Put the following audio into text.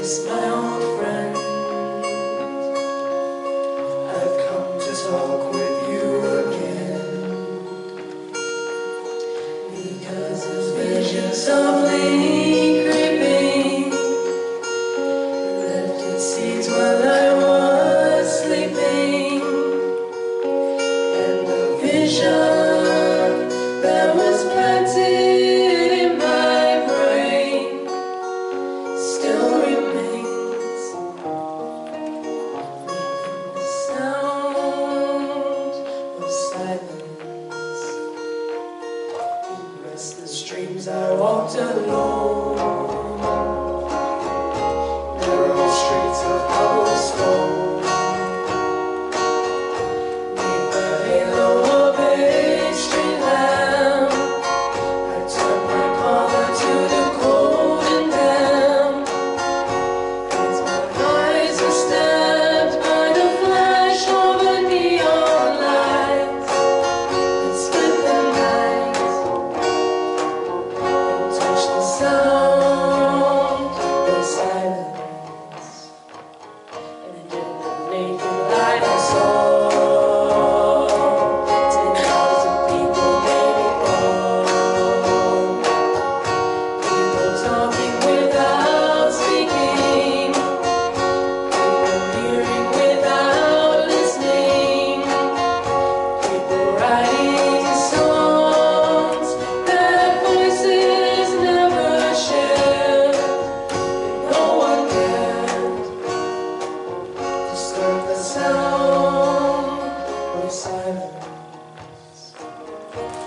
miss my old friend. I've come to talk with you again, because this vision softly creeping left its seeds while I was sleeping, and the vision that was planted in my brain still remains. The sound of silence. In restless dreams I walked alone, narrow streets of cobblestone. Neath the halo of a street lamp, I turned my collar to the cold and damp. As my eyes were stabbed by the flash of a neon light that split the night and touched the sound of silence. And in the naked light I saw 10,000 people, maybe more. People talking without speaking, people hearing without listening, people writing songs that voices never shared. No one dared disturb the sound of silence.